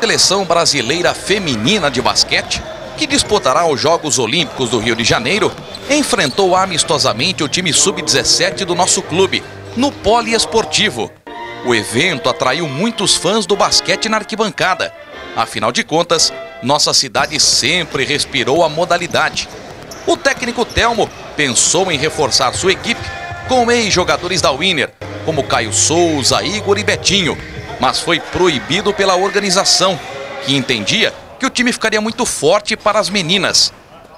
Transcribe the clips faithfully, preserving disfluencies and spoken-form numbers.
seleção brasileira feminina de basquete, que disputará os Jogos Olímpicos do Rio de Janeiro, enfrentou amistosamente o time sub dezessete do nosso clube, no poliesportivo. O evento atraiu muitos fãs do basquete na arquibancada. Afinal de contas, nossa cidade sempre respirou a modalidade. O técnico Telmo pensou em reforçar sua equipe com ex-jogadores da Winner, como Caio Souza, Igor e Betinho, mas foi proibido pela organização, que entendia que o time ficaria muito forte para as meninas.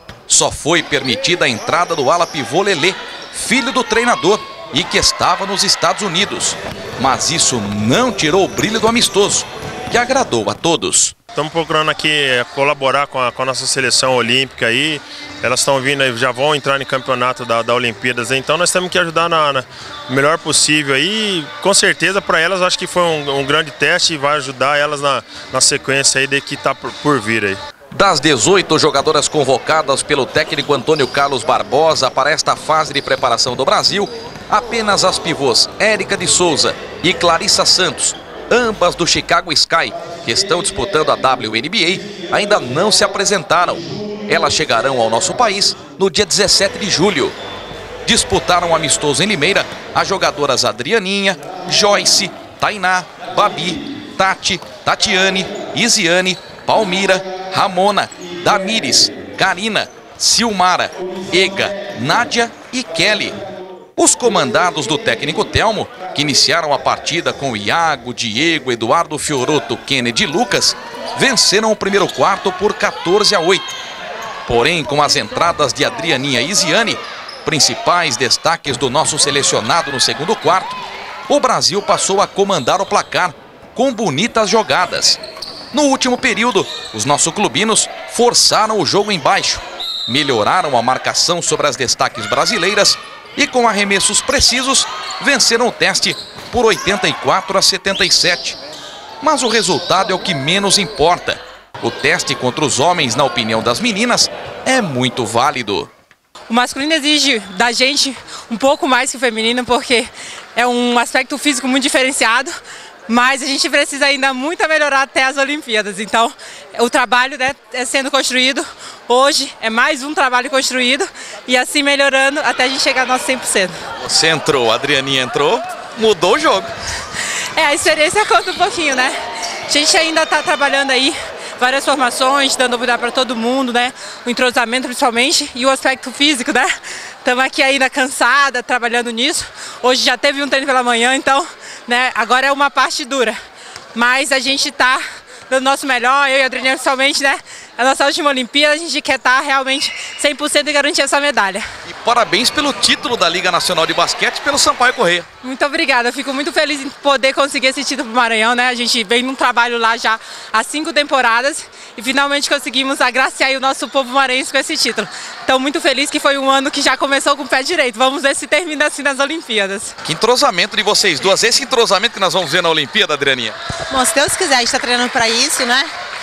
Só foi permitida a entrada do ala pivô Lelê, filho do treinador e que estava nos Estados Unidos. Mas isso não tirou o brilho do amistoso, que agradou a todos. Estamos procurando aqui colaborar com a, com a nossa seleção olímpica aí. Elas estão vindo, já vão entrar no campeonato da, da Olimpíadas, então nós temos que ajudar na, na melhor possível aí. Com certeza para elas acho que foi um, um grande teste e vai ajudar elas na, na sequência aí de que está por, por vir aí. Das dezoito jogadoras convocadas pelo técnico Antônio Carlos Barbosa para esta fase de preparação do Brasil, apenas as pivôs Érica de Souza e Clarissa Santos, ambas do Chicago Sky, que estão disputando a W N B A, ainda não se apresentaram. Elas chegarão ao nosso país no dia dezessete de julho. Disputaram amistoso em Limeira as jogadoras Adrianinha, Joyce, Tainá, Babi, Tati, Tatiane, Isiane, Palmira, Ramona, Damires, Karina, Silmara, Ega, Nádia e Kelly. Os comandados do técnico Telmo, que iniciaram a partida com Iago, Diego, Eduardo Fioroto, Kennedy e Lucas, venceram o primeiro quarto por quatorze a oito. Porém, com as entradas de Adrianinha e Isiane, principais destaques do nosso selecionado no segundo quarto, o Brasil passou a comandar o placar com bonitas jogadas. No último período, os nossos clubinos forçaram o jogo embaixo, melhoraram a marcação sobre as destaques brasileiras e com arremessos precisos, venceram o teste por oitenta e quatro a setenta e sete. Mas o resultado é o que menos importa. O teste contra os homens, na opinião das meninas, é muito válido. O masculino exige da gente um pouco mais que o feminino, porque é um aspecto físico muito diferenciado, mas a gente precisa ainda muito melhorar até as Olimpíadas. Então, o trabalho, né, é sendo construído. Hoje é mais um trabalho construído e assim melhorando até a gente chegar ao nosso cem por cento. Você entrou, a Adrianinha entrou, mudou o jogo. É, a experiência conta um pouquinho, né? A gente ainda está trabalhando aí várias formações, dando oportunidade para todo mundo, né? O entrosamento principalmente e o aspecto físico, né? Estamos aqui ainda cansada, trabalhando nisso. Hoje já teve um treino pela manhã, então, né? Agora é uma parte dura. Mas a gente está dando o nosso melhor, eu e a Adriana principalmente, né? A nossa última Olimpíada, a gente quer estar realmente cem por cento e garantir essa medalha. E parabéns pelo título da Liga Nacional de Basquete pelo Sampaio Corrêa. Muito obrigada, eu fico muito feliz em poder conseguir esse título para o Maranhão, né? A gente vem num trabalho lá já há cinco temporadas e finalmente conseguimos agraciar o nosso povo maranhense com esse título. Então, muito feliz que foi um ano que já começou com o pé direito. Vamos ver se termina assim nas Olimpíadas. Que entrosamento de vocês duas, esse entrosamento que nós vamos ver na Olimpíada, Adrianinha. Bom, se Deus quiser, a gente está treinando para isso, né?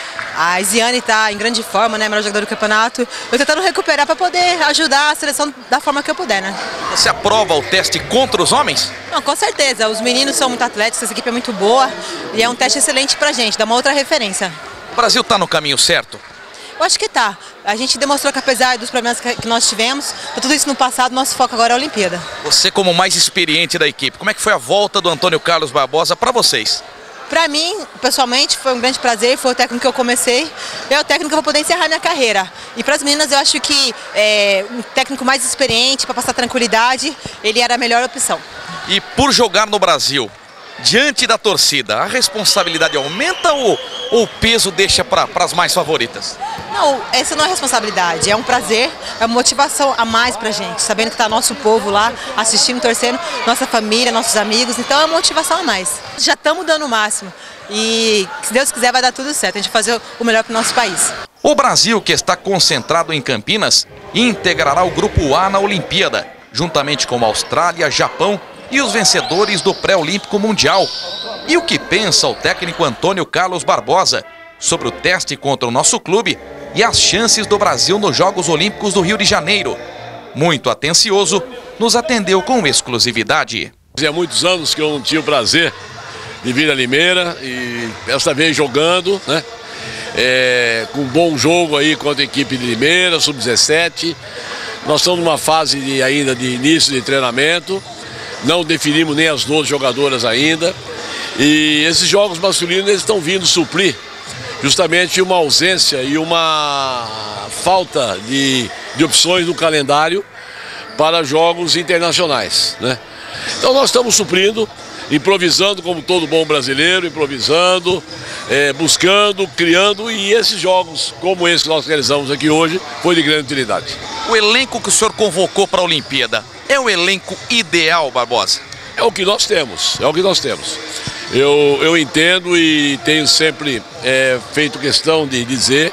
A Isiane está em grande forma, né? Melhor jogadora do campeonato. Eu estou tentando recuperar para poder ajudar a seleção da forma que eu puder, né? Você aprova o teste contra os homens? Não, com certeza. Os meninos são muito atléticos, essa equipe é muito boa e é um teste excelente para a gente, dá uma outra referência. O Brasil está no caminho certo? Eu acho que tá. A gente demonstrou que apesar dos problemas que nós tivemos, por tudo isso no passado, nosso foco agora é a Olimpíada. Você como mais experiente da equipe, como é que foi a volta do Antônio Carlos Barbosa para vocês? Para mim, pessoalmente, foi um grande prazer, foi o técnico que eu comecei, é o técnico que eu vou poder encerrar minha carreira. E para as meninas, eu acho que é, um técnico mais experiente, para passar tranquilidade, ele era a melhor opção. E por jogar no Brasil, diante da torcida, a responsabilidade aumenta ou, ou o peso deixa para as mais favoritas? Não, essa não é responsabilidade, é um prazer, é uma motivação a mais pra gente, sabendo que tá nosso povo lá, assistindo, torcendo, nossa família, nossos amigos, então é uma motivação a mais. Já estamos dando o máximo e, se Deus quiser, vai dar tudo certo, a gente vai fazer o melhor pro nosso país. O Brasil, que está concentrado em Campinas, integrará o Grupo A na Olimpíada, juntamente com a Austrália, Japão e os vencedores do pré-olímpico mundial. E o que pensa o técnico Antônio Carlos Barbosa sobre o teste contra o nosso clube e as chances do Brasil nos Jogos Olímpicos do Rio de Janeiro? Muito atencioso, nos atendeu com exclusividade. Há muitos anos que eu não tinha o prazer de vir a Limeira e desta vez jogando, né? É, com um bom jogo aí contra a equipe de Limeira, sub dezessete. Nós estamos numa fase de, ainda de início de treinamento, não definimos nem as doze jogadoras ainda. E esses jogos masculinos eles estão vindo suprir justamente uma ausência e uma falta de, de opções no calendário para jogos internacionais, né? Então nós estamos suprindo, improvisando como todo bom brasileiro, improvisando, é, buscando, criando, e esses jogos como esse que nós realizamos aqui hoje foi de grande utilidade. O elenco que o senhor convocou para a Olimpíada é o elenco ideal, Barbosa? É o que nós temos, é o que nós temos. Eu, eu entendo e tenho sempre é, feito questão de dizer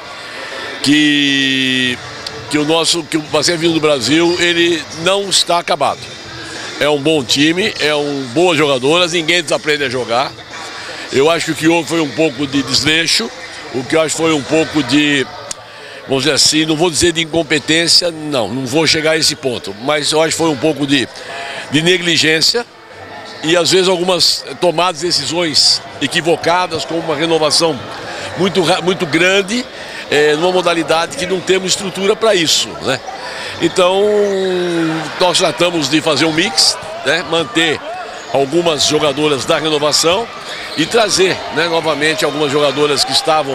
que, que o nosso, que o basquete do Brasil, ele não está acabado. É um bom time, é um boas jogadoras, ninguém desaprende a jogar. Eu acho que o que houve foi um pouco de desleixo, o que eu acho foi um pouco de, vamos dizer assim, não vou dizer de incompetência, não, não vou chegar a esse ponto, mas eu acho que foi um pouco de, de negligência e às vezes algumas tomadas de decisões equivocadas, com uma renovação muito, muito grande, é, numa modalidade que não temos estrutura para isso, né? Então, nós tratamos de fazer um mix, né? Manter algumas jogadoras da renovação e trazer, né, novamente algumas jogadoras que estavam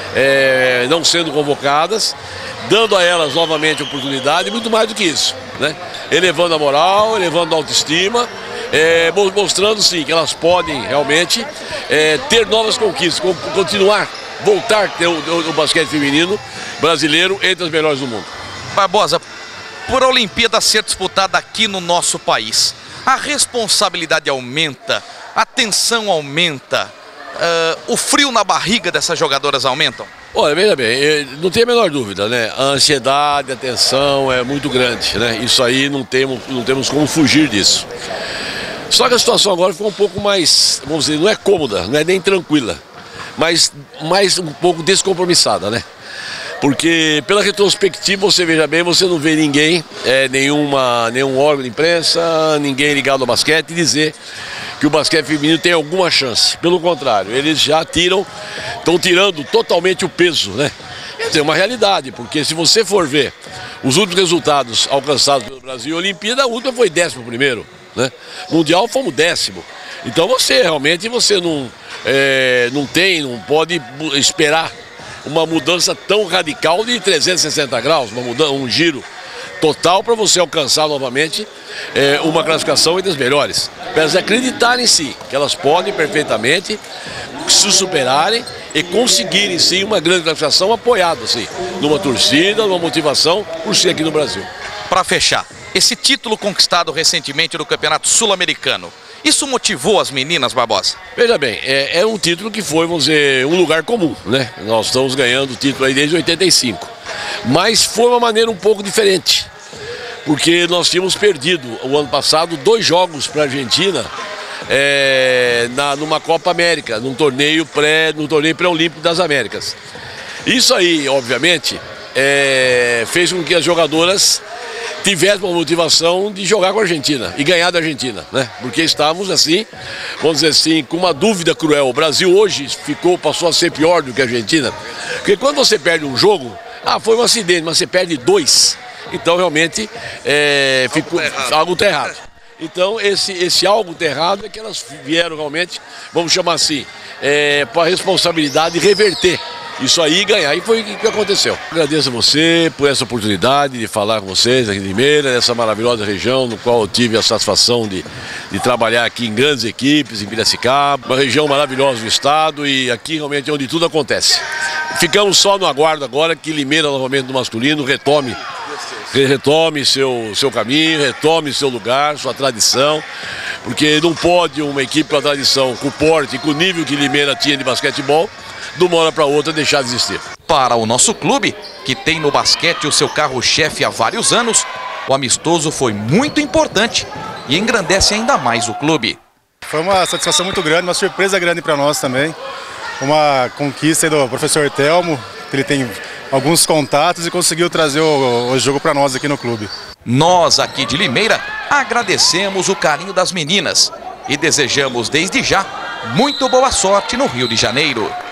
é, não sendo convocadas, dando a elas novamente oportunidade, e muito mais do que isso, né? Elevando a moral, elevando a autoestima, é, mostrando sim que elas podem realmente é, ter novas conquistas, continuar, voltar a ter o, o, o basquete feminino brasileiro entre as melhores do mundo. Barbosa, por a Olimpíada ser disputada aqui no nosso país, a responsabilidade aumenta, a tensão aumenta, uh, o frio na barriga dessas jogadoras aumentam? Olha, veja bem, não tem a menor dúvida, né? A ansiedade, a tensão é muito grande, né? Isso aí não temos, não temos como fugir disso. Só que a situação agora ficou um pouco mais, vamos dizer, não é cômoda, não é nem tranquila, mas mais um pouco descompromissada, né? Porque pela retrospectiva, você veja bem, você não vê ninguém, é, nenhuma, nenhum órgão de imprensa, ninguém ligado ao basquete dizer que o basquete feminino tem alguma chance. Pelo contrário, eles já tiram, estão tirando totalmente o peso, né? Tem uma realidade, porque se você for ver os últimos resultados alcançados pelo Brasil, a Olimpíada, a última foi décimo primeiro, né? Mundial fomos décimo. Então você realmente você não, é, não tem, não pode esperar uma mudança tão radical de trezentos e sessenta graus, uma mudança, um giro total para você alcançar novamente é, uma classificação entre as melhores. Para elas acreditarem sim, que elas podem perfeitamente se superarem e conseguirem sim uma grande classificação apoiada assim, numa torcida, numa motivação por ser aqui no Brasil. Para fechar, esse título conquistado recentemente no Campeonato Sul-Americano, isso motivou as meninas, Barbosa? Veja bem, é, é um título que foi, vamos dizer, um lugar comum, né? Nós estamos ganhando o título aí desde oitenta e cinco. Mas foi uma maneira um pouco diferente, porque nós tínhamos perdido o ano passado dois jogos para a Argentina é, na, numa Copa América, num torneio pré, num torneio pré-olímpico das Américas. Isso aí, obviamente, é, fez com que as jogadoras tivesse uma motivação de jogar com a Argentina e ganhar da Argentina, né? Porque estávamos assim, vamos dizer assim, com uma dúvida cruel. O Brasil hoje ficou, passou a ser pior do que a Argentina, porque quando você perde um jogo, ah, foi um acidente, mas você perde dois, então realmente é, ficou, algo está errado. Então esse, esse algo está errado é que elas vieram realmente, vamos chamar assim, é, para a responsabilidade de reverter isso aí, ganhar, e foi o que aconteceu. Agradeço a você por essa oportunidade de falar com vocês aqui de Limeira, nessa maravilhosa região, no qual eu tive a satisfação de, de trabalhar aqui em grandes equipes, em Piracicaba, uma região maravilhosa do estado, e aqui realmente é onde tudo acontece. Ficamos só no aguardo agora que Limeira, novamente no masculino, retome, retome seu, seu caminho, retome seu lugar, sua tradição, porque não pode uma equipe com a tradição, com o porte, com o nível que Limeira tinha de basquetebol, de uma hora para outra deixar de existir. Para o nosso clube, que tem no basquete o seu carro-chefe há vários anos, o amistoso foi muito importante e engrandece ainda mais o clube. Foi uma satisfação muito grande, uma surpresa grande para nós também. Uma conquista do professor Telmo, que ele tem alguns contatos e conseguiu trazer o, o jogo para nós aqui no clube. Nós aqui de Limeira agradecemos o carinho das meninas e desejamos desde já Muito boa sorte no Rio de Janeiro.